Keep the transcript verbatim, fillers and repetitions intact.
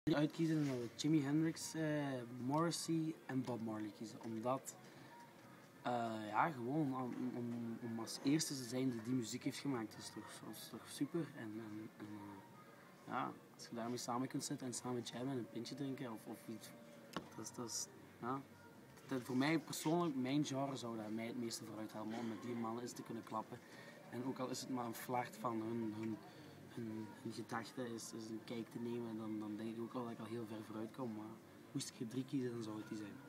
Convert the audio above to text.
uitkiezen, dan zou ik Jimi Hendrix, uh, Morrissey en Bob Marley kiezen. Omdat, uh, ja, gewoon om, om, om als eerste te zijn die die muziek heeft gemaakt, is toch, is toch super. En, en, en uh, ja, als je daarmee samen kunt zitten en samen jammen en een pintje drinken of, of iets, dat is, dat is, ja. Dat, voor mij persoonlijk, mijn genre zou daar mij het meeste vooruit helpen om met die mannen eens te kunnen klappen. En ook al is het maar een flaart van hun, hun, hun, hun gedachten, is, is een kijk te nemen, dan, dan denk ik ook al dat ik al heel ver vooruit kom. Maar moest ik er drie kiezen, dan zou het die zijn.